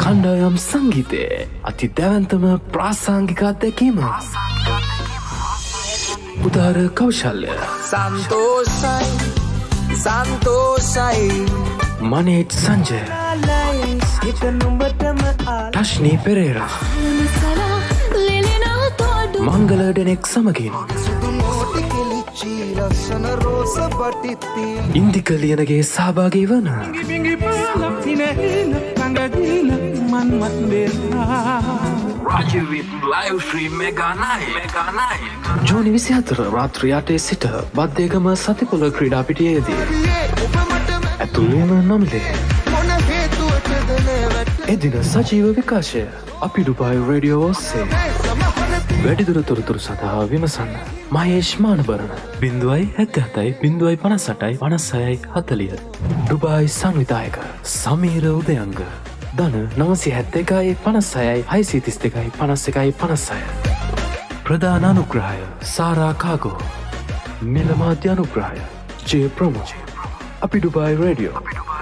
කණ්ඩායම් සංගීතයේ අති දැවැන්තම ප්‍රාසංගික අත්දැකීම. උදාර කෞශල්‍ය සන්තෝෂයි මනේට් සංජය රශ්නී පෙරේරා මංගල ඩෙනෙක් සමගින් ඉන්දික ලියනගේ සහභාගී වන Rajeew with live stream Medea ජූනි 24 රාත්‍රී 8 සිට බද්දේගම සතිපොළ ක්‍රීඩා පිටියේදී ඇතුළේම නොමිලේ එදින සජීව විකාශය අපි ඩුබායි රේඩියෝ ඔස්සේ වැඩිදුර තොරතුරු සඳහා විමසන්න මහේෂ් නබරණ 077 ඩුබායි සංවිධායක සමීර උදයංග ධන 971 56 632 51 ප්‍රධාන අනුග්‍රහය සාරා කාගෝ නිල මාධ්‍ය අනුග්‍රහය ජේ ප්‍රමෝ අපි ඩුබායි රේඩියෝ